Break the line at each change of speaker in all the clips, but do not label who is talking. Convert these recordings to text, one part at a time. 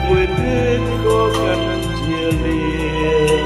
quên hết khó khăn chia lìa.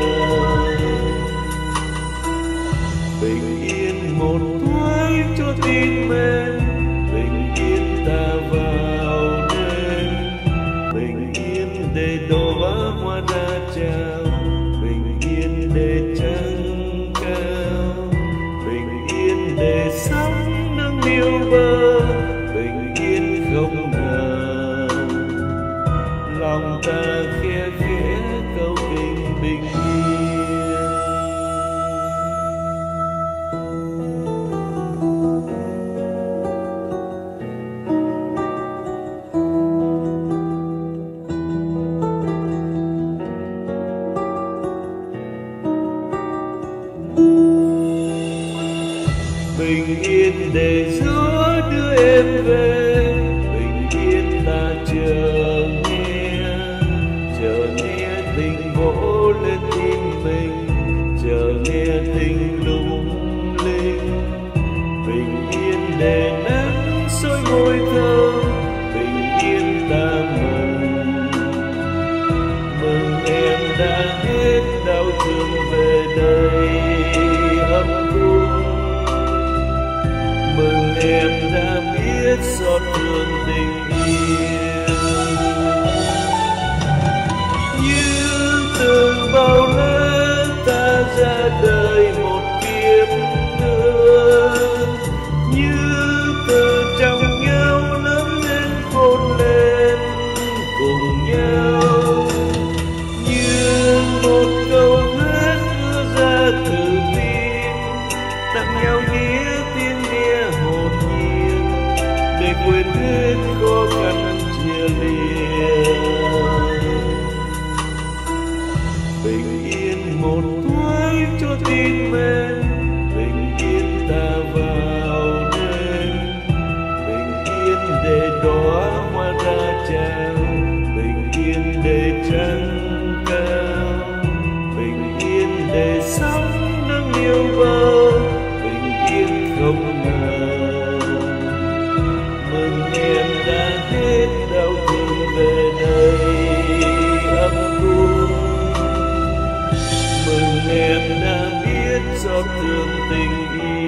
Bình yên một thoáng cho tim em, bình yên ta vào đêm, bình yên để đóa hoa ra chào, bình yên để trăng cao, bình yên để sóng nâng niu bờ, bình yên không nào lòng ta khẽ khẽ câu tình bình yên. Bình yên để gió đưa em về, bình yên ta chờ nghe tình vỗ lên tim mình, chờ nghe tình lung linh. Bình yên để nắng soi môi thơ, bình yên ta mừng em đã hết đau thương về đây ấm cung. Mừng em đã biết xót thương tình yêu, như từng bao la ta ra đời một kiếp nữa, như từ trong nhau lớn lên khôn lên cùng nhau, như một câu hát đưa ra từ tim tặng nhau nghĩa tiếng nghe hồn nhiên, để quên hết khó khăn chia lìa. Bình yên một thoáng cho tim em, bình yên ta vào đêm, bình yên để đóa hoa ra chào, bình yên để trăng cao, bình yên để sóng nâng niu bờ, bình yên không nào mừng em đã hết đau thương về đây ấm cung. Mừng em đã biết xót thương tình yêu.